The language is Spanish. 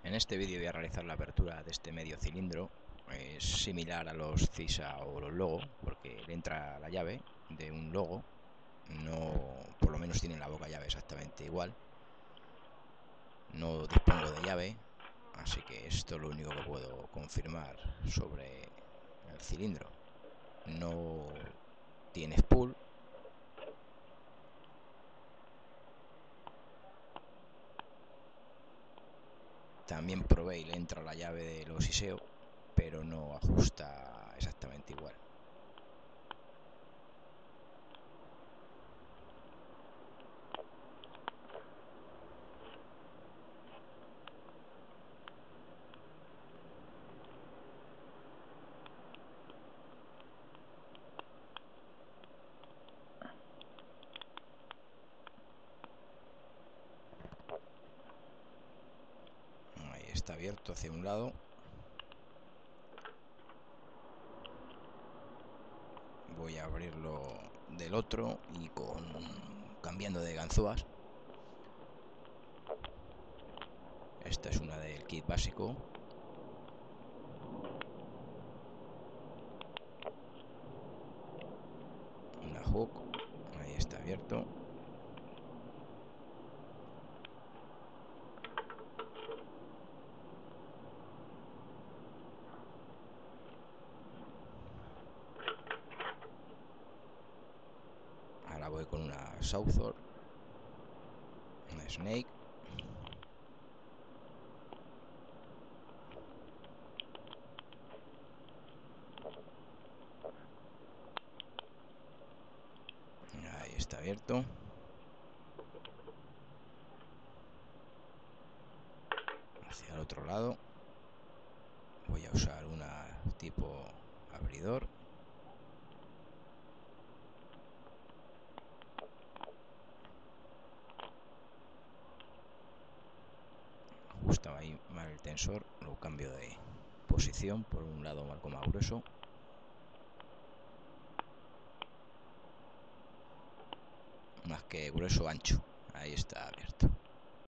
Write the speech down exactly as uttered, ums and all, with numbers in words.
En este vídeo voy a realizar la apertura de este medio cilindro. Es similar a los CISA o los Logo, porque le entra la llave de un Logo. No, por lo menos tiene la boca llave exactamente igual. No dispongo de llave, así que esto es lo único que puedo confirmar sobre el cilindro. No tiene spool. También probé y le entra la llave de los ISEO, pero no ajusta exactamente igual. Ahí está abierto hacia un lado. Voy a abrirlo del otro y con cambiando de ganzúas. Esta es una del kit básico. Una hook. Ahí está abierto. Ahora voy con una Southor, una Snake. Ahí está abierto. Hacia el otro lado voy a usar una tipo abridor. Ajustaba ahí mal el tensor, lo cambio de posición por un lado algo más grueso. Más que grueso, ancho. Ahí está abierto.